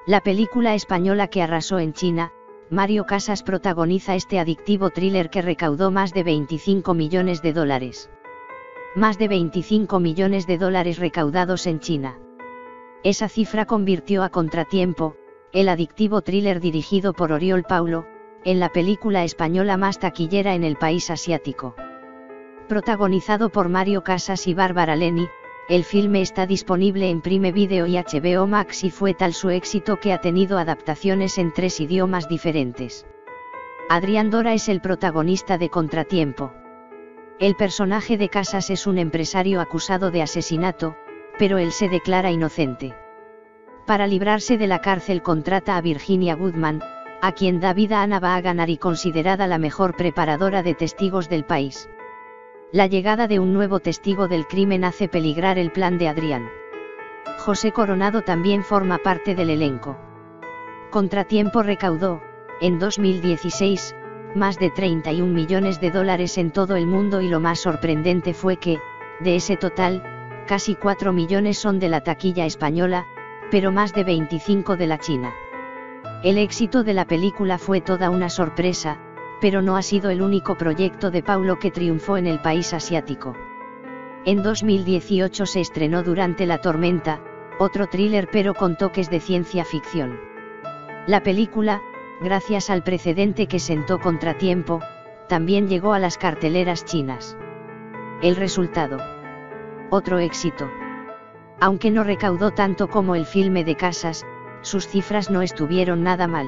La película española que arrasó en China, Mario Casas protagoniza este adictivo thriller que recaudó más de 25 millones de dólares. Más de 25 millones de dólares recaudados en China. Esa cifra convirtió a Contratiempo, el adictivo thriller dirigido por Oriol Paulo, en la película española más taquillera en el país asiático. Protagonizado por Mario Casas y Bárbara Leni, el filme está disponible en Prime Video y HBO Max y fue tal su éxito que ha tenido adaptaciones en 3 idiomas diferentes. Adrián Dora es el protagonista de Contratiempo. El personaje de Casas es un empresario acusado de asesinato, pero él se declara inocente. Para librarse de la cárcel contrata a Virginia Goodman, a quien da vida Ana Wagner y considerada la mejor preparadora de testigos del país. La llegada de un nuevo testigo del crimen hace peligrar el plan de Adrián. José Coronado también forma parte del elenco. Contratiempo recaudó, en 2016, más de 31 millones de dólares en todo el mundo y lo más sorprendente fue que, de ese total, casi 4 millones son de la taquilla española, pero más de 25 de la china. El éxito de la película fue toda una sorpresa, pero no ha sido el único proyecto de Paulo que triunfó en el país asiático. En 2018 se estrenó Durante la tormenta, otro thriller pero con toques de ciencia ficción. La película, gracias al precedente que sentó Contratiempo, también llegó a las carteleras chinas. El resultado: otro éxito. Aunque no recaudó tanto como el filme de Casas, sus cifras no estuvieron nada mal.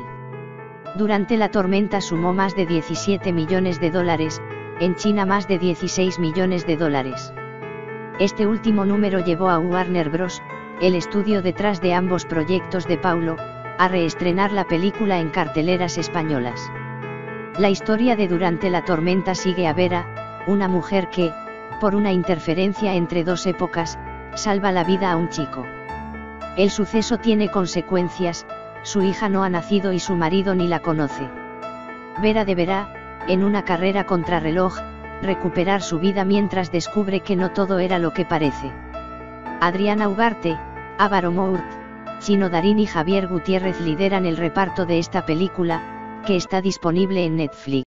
Durante la tormenta sumó más de 17 millones de dólares, en China más de 16 millones de dólares. Este último número llevó a Warner Bros., el estudio detrás de ambos proyectos de Paulo, a reestrenar la película en carteleras españolas. La historia de Durante la tormenta sigue a Vera, una mujer que, por una interferencia entre dos épocas, salva la vida a un chico. El suceso tiene consecuencias, su hija no ha nacido y su marido ni la conoce. Vera deberá, en una carrera contrarreloj, recuperar su vida mientras descubre que no todo era lo que parece. Adriana Ugarte, Álvaro Mourt, Chino Darín y Javier Gutiérrez lideran el reparto de esta película, que está disponible en Netflix.